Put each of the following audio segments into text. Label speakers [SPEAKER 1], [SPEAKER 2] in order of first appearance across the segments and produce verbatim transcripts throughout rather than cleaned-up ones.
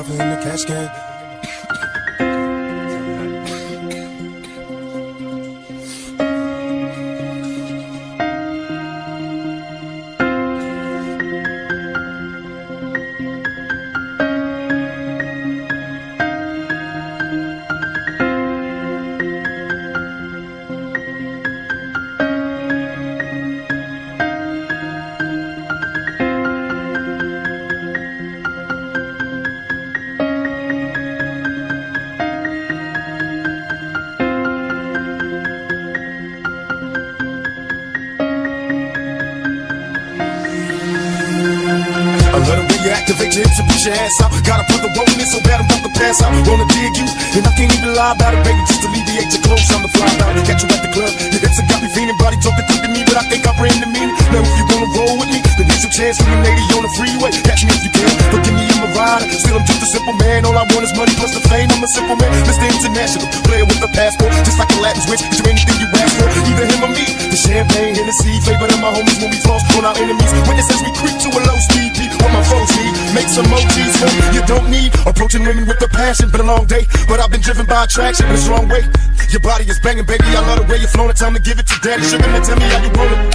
[SPEAKER 1] love in the cash can. Activate your hips and push your ass out. Gotta put the roll in so bad I'm about to pass out. Wanna dig you, and I can't even lie about it, baby. Just alleviate your clothes, I'm the fly out. Catch you at the club, your hips have got me feeling. Body talking quick to me, but I think I ran the meaning. Now if you wanna roll with me, then here's your chance for me, lady, on the freeway. Catch me if you can, but give me in my ride. Still I'm just a simple man, all I want is money plus the fame. I'm a simple man, Mister International, player with a passport, just like a Latin switch. Get you anything you ask for, either him or me. The champagne, Hennessy, flavor of my homies when we floss on our enemies. Witnesses we creep to a low speed, beat what my foes need. Make some emojis, no, you don't need. Approaching women with a passion, been a long day, but I've been driven by attraction in a strong way. Your body is banging, baby, I love the way you're flowing. It's time to give it to daddy. Sugar, now tell me how you want it.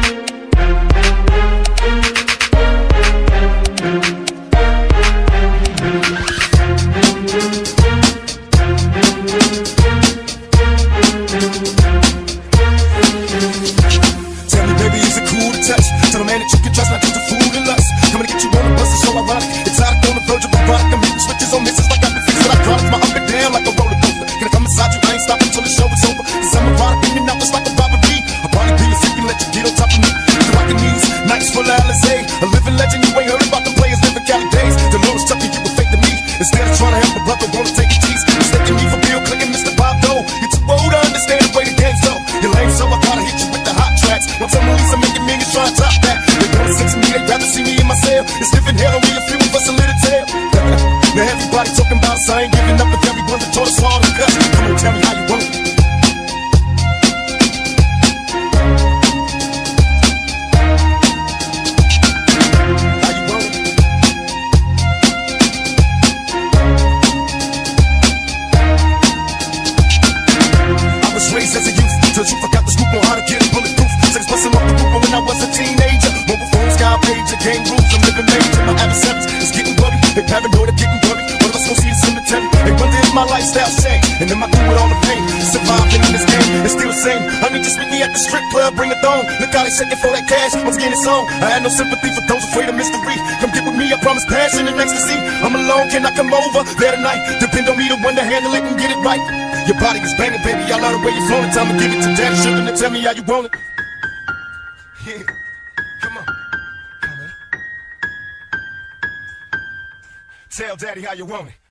[SPEAKER 1] Tell me, baby, is it cool to touch? Tell a man that you can trust, not just a fool and lust. Coming to get you on the bus, it's so ironic. It's out on the verge of a product. I'm hitting switches on misses like I've been fixing. I drive my up and down like a roller coaster. Gonna come inside you, I ain't stopping till the show is over. Cause I'm a product in and out just like a robbery. A body be a freaking let you get on top of me. You rockin' these nights full of Alizé. A living legend, you ain't heard about the players living Cali days. The Lord's chucking you were fake to me. Instead of trying to help a brother, wanna take a tease. Mistaking me for Bill Clinton, Mister Bob Dole. You're too old to understand the way the game's go. You're lame, so I gotta hit you with the hot tracks. Once I'm Lisa making millions, try to top that. They wanna sex me, they'd rather see me in my cell. It's living hell on me, a few of us a little tail. Now everybody talking about us, I ain't giving up with everyone that taught us all the cuss. Come on, tell me how you want it. How you want it? I was raised as a youth, till you forgot the scoop on how to get it bulletproof. Sex busting off the roof when I was a teenager. Mobile phones, sky pager, game rules, I'm living major. My adversaries is getting worried, they paranoid of getting worried. One of us gon' see the cemetery. They wonder if my lifestyle changed, and am I through with all the pain? Surviving in this game, it's still the same. I need just meet me at the strip club, bring a thong. Look how they shaking for that cash, once again it's on. I had no sympathy for those afraid of mystery. Come get with me, I promise passion and ecstasy. I'm alone, can I come over there tonight? Depend on me, the one to handle it and get it right. Your body is banging, baby, I love the way you're flowing. Time to give it to daddy, sugar, and tell me how you want it. Yeah, come on, come on. Tell daddy how you want it.